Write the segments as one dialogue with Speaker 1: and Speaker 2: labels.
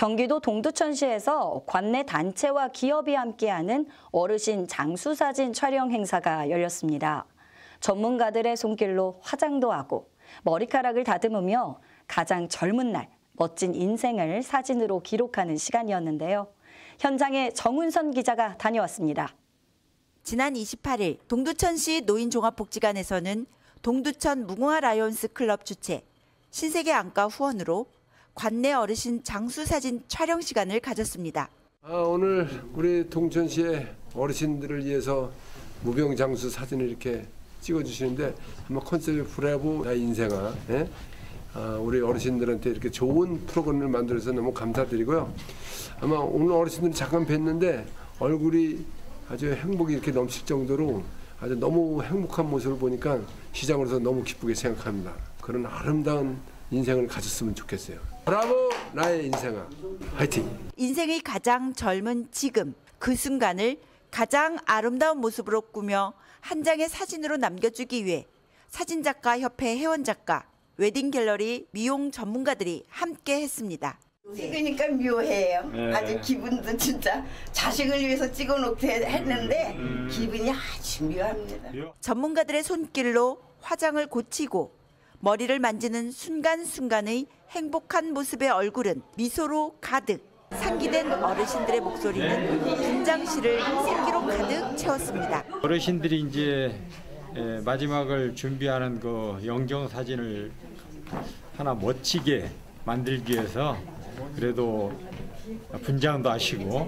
Speaker 1: 경기도 동두천시에서 관내 단체와 기업이 함께하는 어르신 장수사진 촬영 행사가 열렸습니다. 전문가들의 손길로 화장도 하고 머리카락을 다듬으며 가장 젊은 날, 멋진 인생을 사진으로 기록하는 시간이었는데요. 현장에 정운선 기자가 다녀왔습니다.
Speaker 2: 지난 28일 동두천시 노인종합복지관에서는 동두천 무궁화 라이온스 클럽 주최 신세계 안과 후원으로 관내 어르신 장수사진 촬영 시간을 가졌습니다.
Speaker 3: 오늘 우리 동천시의 어르신들을 위해서 무병장수 사진을 이렇게 찍어주시는데 아마 컨셉이 브라보 나의 인생아, 예? 우리 어르신들한테 이렇게 좋은 프로그램을 만들어서 너무 감사드리고요. 아마 오늘 어르신들이 잠깐 뵀는데 얼굴이 아주 행복이 이렇게 넘칠 정도로 아주 너무 행복한 모습을 보니까 시장으로서 너무 기쁘게 생각합니다. 그런 아름다운 인생을 가졌으면 좋겠어요. 브라보 나의 인생아, 화이팅!
Speaker 2: 인생의 가장 젊은 지금, 그 순간을 가장 아름다운 모습으로 꾸며 한 장의 사진으로 남겨주기 위해 사진작가협회 회원작가, 웨딩갤러리, 미용 전문가들이 함께 했습니다.
Speaker 4: 찍으니까 묘해요. 아주 기분도 진짜 자식을 위해서 찍어놓게 했는데 기분이 아주 묘합니다.
Speaker 2: 전문가들의 손길로 화장을 고치고 머리를 만지는 순간순간의 행복한 모습의 얼굴은 미소로 가득. 상기된 어르신들의 목소리는 분장실을 생기로 가득 채웠습니다.
Speaker 5: 어르신들이 이제 마지막을 준비하는 그 영정 사진을 하나 멋지게 만들기 위해서 그래도 분장도 하시고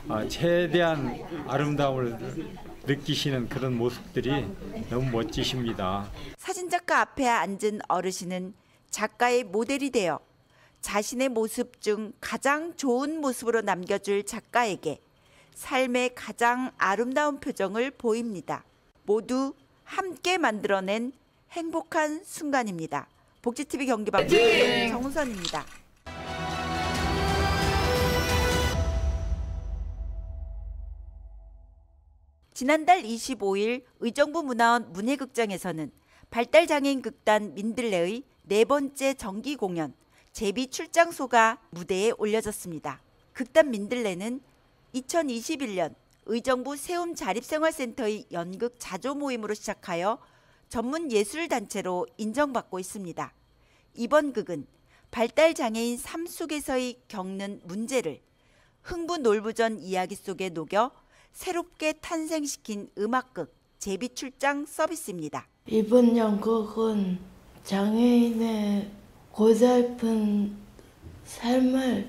Speaker 5: 최대한 아름다움을 느끼시는 그런 모습들이 너무 멋지십니다.
Speaker 2: 사진작가 앞에 앉은 어르신은 작가의 모델이 되어 자신의 모습 중 가장 좋은 모습으로 남겨줄 작가에게 삶의 가장 아름다운 표정을 보입니다. 모두 함께 만들어낸 행복한 순간입니다. 복지TV 경기방송 정운선입니다. 지난달 25일 의정부 문화원 문예극장에서는 발달장애인 극단 민들레의 네 번째 정기 공연 제비 출장소가 무대에 올려졌습니다. 극단 민들레는 2021년 의정부 세움자립생활센터의 연극 자조 모임으로 시작하여 전문 예술단체로 인정받고 있습니다. 이번 극은 발달장애인 삶 속에서의 겪는 문제를 흥부놀부전 이야기 속에 녹여 새롭게 탄생시킨 음악극 제비출장 서비스입니다.
Speaker 6: 이번 연극은 장애인의 고달픈 삶을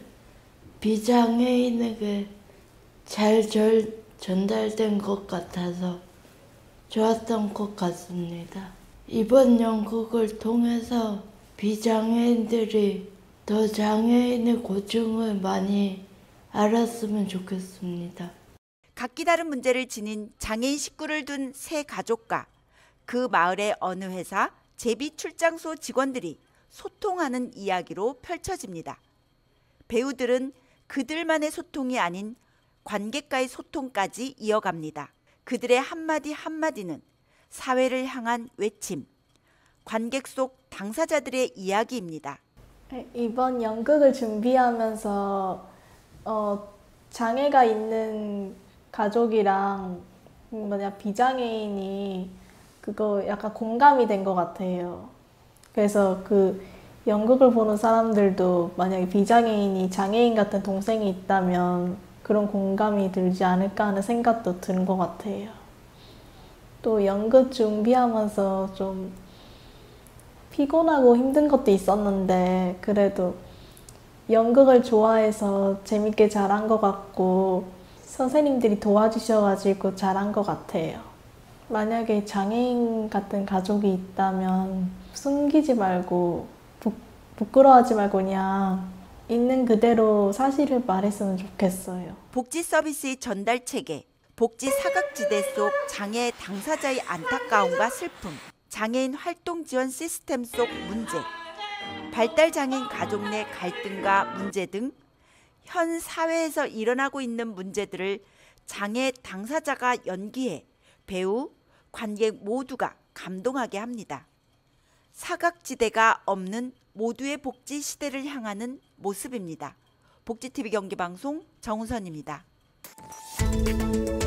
Speaker 6: 비장애인에게 잘 전달된 것 같아서 좋았던 것 같습니다. 이번 연극을 통해서 비장애인들이 더 장애인의 고충을 많이 알았으면 좋겠습니다.
Speaker 2: 각기 다른 문제를 지닌 장애인 식구를 둔 세 가족과 그 마을의 어느 회사 제비출장소 직원들이 소통하는 이야기로 펼쳐집니다. 배우들은 그들만의 소통이 아닌 관객과의 소통까지 이어갑니다. 그들의 한마디 한마디는 사회를 향한 외침, 관객 속 당사자들의 이야기입니다.
Speaker 7: 이번 연극을 준비하면서 장애가 있는 가족이랑 비장애인이 그거 약간 공감이 된 것 같아요. 그래서 그 연극을 보는 사람들도 만약에 비장애인이 장애인 같은 동생이 있다면 그런 공감이 들지 않을까 하는 생각도 든 것 같아요. 또 연극 준비하면서 좀 피곤하고 힘든 것도 있었는데 그래도 연극을 좋아해서 재밌게 잘한 것 같고 선생님들이 도와주셔가지고 잘한 것 같아요. 만약에 장애인 같은 가족이 있다면 숨기지 말고 부끄러워하지 말고 그냥 있는 그대로 사실을 말했으면 좋겠어요.
Speaker 2: 복지 서비스의 전달 체계, 복지 사각지대 속 장애 당사자의 안타까움과 슬픔, 장애인 활동 지원 시스템 속 문제, 발달장애인 가족 내 갈등과 문제 등 현 사회에서 일어나고 있는 문제들을 장애 당사자가 연기해 배우, 관객 모두가 감동하게 합니다. 사각지대가 없는 모두의 복지 시대를 향하는 모습입니다. 복지TV 경기방송 정우선입니다.